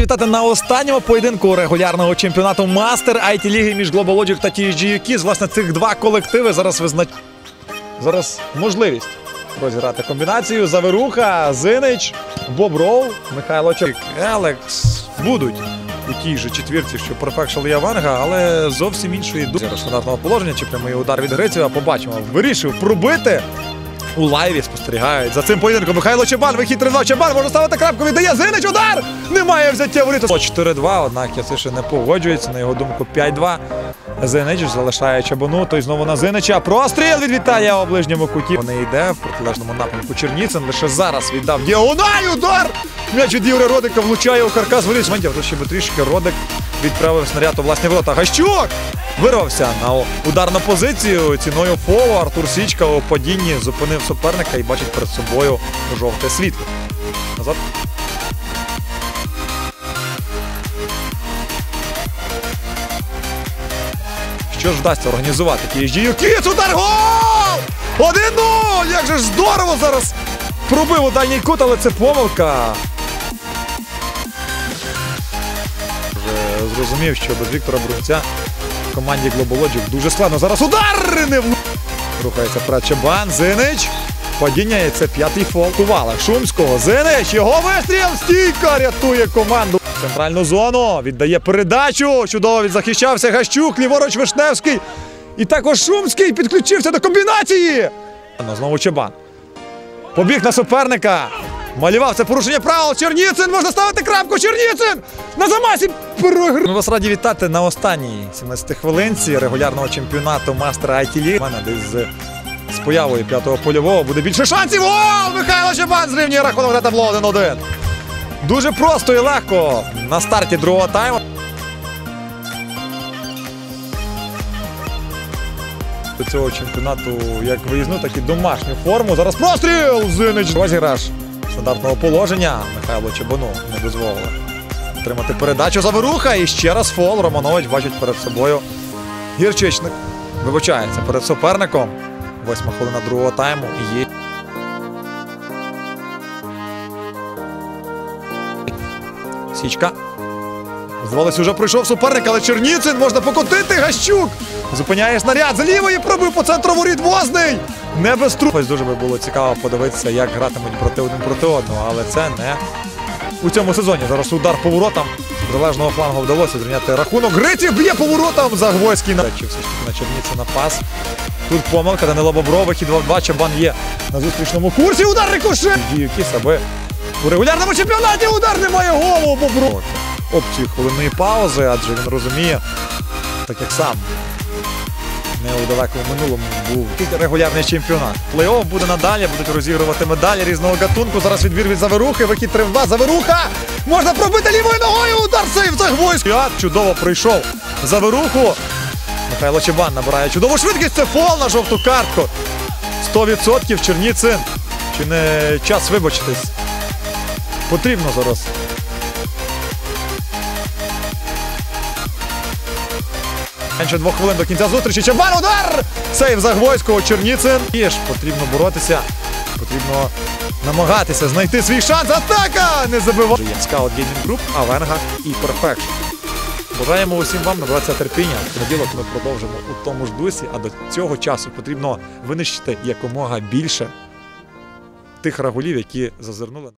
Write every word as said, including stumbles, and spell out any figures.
Вітати на останньому поєдинку регулярного чемпіонату Мастер ай ті-ліги між Global Logic та ті ес джі ю Kids. Власне, цих два колективи зараз визнач... Зараз можливість розіграти комбінацію. Заверуха, Зинич, Бобров, Михайло Чорик, Елекс будуть у тій же четвірці, що Perfection і Аванга, але зовсім іншої думки. Зараз стандартного положення, чи прямий удар від Грицева, побачимо. Вирішив пробити. У лайві спостерігають за цим поєдинком. Михайло Чабан, вихід три-два, Чабан може ставити крапку, віддає, Зинич, удар! Немає взяття воріт. чотири-два, однак Яцишин не погоджується, на його думку п'ять-два. Зинич залишає Чабану, той знову на Зинича. Простріл відвітає у ближньому куті. Не йде в протилежному напрямку Черніцин, лише зараз віддав діагональ, удар! М'яч від Юрія Родика влучає у каркас воріт. Тут ще би трішки Родик відправив снаряд у власні ворота. Гащук вирвався на ударну позицію ціною фолу. Артур Січка у падінні зупинив суперника і бачить перед собою жовте світло. Назад. Що ж вдасться організувати ті ес джі ю Kids? Удар! Гол! один-нуль! Як же ж здорово зараз пробив у дальній кут, але це помилка. Вже зрозумів, що без Віктора Брунця в команді Global Logic дуже складно. Зараз удар! Не в... Рухається вперед Чабан, Зинич. Падіння, і це п'ятий фол. Кувала Шумського, Зинич, його вистріл, стійка рятує команду. Центральну зону, віддає передачу, чудово відзахищався Гащук, ліворуч Вишневський. І також Шумський підключився до комбінації. Знову Чабан. Побіг на суперника. Малював це порушення правил. Черніцин, можна ставити крапку. Черніцин! На замасі програв. Ми вас раді вітати на останній сімнадцятій хвилинці регулярного чемпіонату Мастер ай ті-ліги. У мене десь з, з появою п'ятого польового буде більше шансів. Гол! Михайло Чабан зрівнює рахунок на табло один-один. Дуже просто і легко на старті другого тайму. До цього чемпіонату як виїзну, так і домашню форму. Зараз простріл! Зинич! Розіграш стандартного положення. Михайло Чабану не дозволили отримати передачу. Заверуха і ще раз фол. Романович бачить перед собою Гірчичник. Вибачається перед суперником. Восьма хвилина другого тайму. І є... Січка. Здавалося, вже пройшов суперник, але Черніцин можна покотити. Гащук зупиняє снаряд. З лівої пробив по центру воріт Возний. Не без тру. Ось дуже би було цікаво подивитися, як гратимуть проти один проти одного, але це не у цьому сезоні. Зараз удар по воротам. З залежного флангу вдалося зрівняти рахунок. Гриців б'є по воротам. Загвоський на... Все ж таки на Черніцина пас. Тут помилка, Данило Бобров, вихід два-два, Чабан є на зустрічному курсі. Удар рикошет! Діюкіс, аби у регулярному чемпіонаті удар немає голу Бобров. Опцію хвилинної паузи, адже він розуміє, так як сам не у далекому минулому був регулярний чемпіонат. Плей-офф буде надалі, будуть розігрувати медалі різного гатунку. Зараз відбір від Заверухи, вихід три-два, Заверуха! Можна пробити лівою ногою, удар сейв, Загвоський! Чудово прийшов Заверуху. Михайло Чабан набирає чудову швидкість, це фол на жовту картку. сто відсотків Черніцин. Чи не час вибачитись? Потрібно зараз. Менше двох хвилин до кінця зустрічі. Чабан, удар! Сейв Загвоського, Черніцин. І ж потрібно боротися, потрібно намагатися знайти свій шанс. Атака! Не забиває. Скаут Геймінг Груп, Аванга і Perfection. Бажаємо усім вам набратися терпіння. В понеділок ми продовжимо у тому ж дусі, а до цього часу потрібно винищити якомога більше тих рагулів, які зазирнули.